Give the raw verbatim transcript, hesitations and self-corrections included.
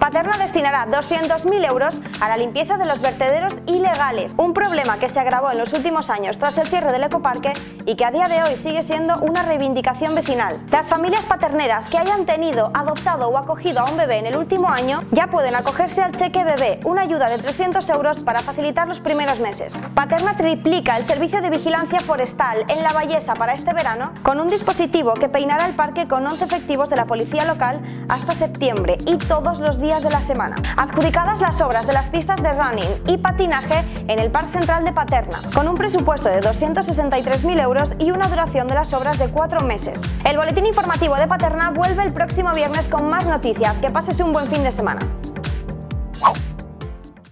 Paterna destinará doscientos mil euros a la limpieza de los vertederos ilegales, un problema que se agravó en los últimos años tras el cierre del ecoparque y que a día de hoy sigue siendo una reivindicación vecinal. Las familias paterneras que hayan tenido, adoptado o acogido a un bebé en el último año ya pueden acogerse al cheque bebé, una ayuda de trescientos euros para facilitar los primeros meses. Paterna triplica el servicio de vigilancia forestal en La Vallesa para este verano con un dispositivo que peinará el parque con once efectivos de la policía local hasta septiembre y todos los días de la semana. Adjudicadas las obras de las pistas de running y patinaje en el Parque Central de Paterna, con un presupuesto de doscientos sesenta y tres mil euros y una duración de las obras de cuatro meses. El boletín informativo de Paterna vuelve el próximo viernes con más noticias. Que pases un buen fin de semana.